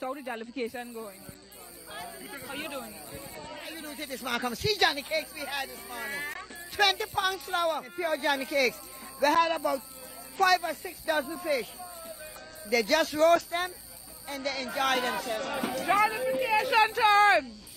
how the jollification going? How you doing? How you doing to this man? Come see Johnny cakes we had this morning. 20 pounds flour, pure Johnny cakes. We had about 5 or 6 dozen fish. They just roast them and they enjoy themselves. Jollification time!